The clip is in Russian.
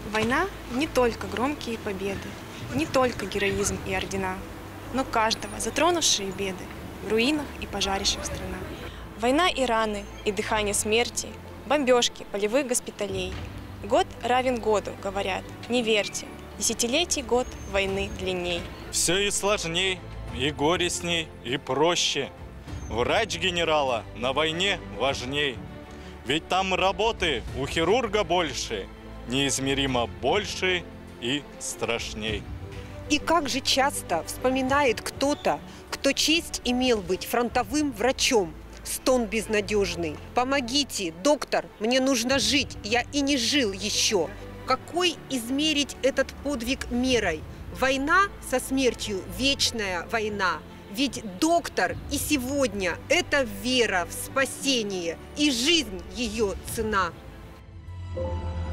Война не только громкие победы, не только героизм и ордена, но каждого затронувшие беды в руинах и пожарищах страна. Война и раны, и дыхание смерти, бомбежки полевых госпиталей. Год равен году, говорят, не верьте, десятилетий год войны длинней. Все и сложней, и горестней, и проще. Врач генерала на войне важней. Ведь там работы у хирурга больше, неизмеримо больше и страшней. И как же часто вспоминает кто-то, кто честь имел быть фронтовым врачом. Стон безнадежный. Помогите, доктор, мне нужно жить, я и не жил еще. Какой измерить этот подвиг мерой? Война со смертью – вечная война. Ведь доктор и сегодня – это вера в спасение, и жизнь ее цена.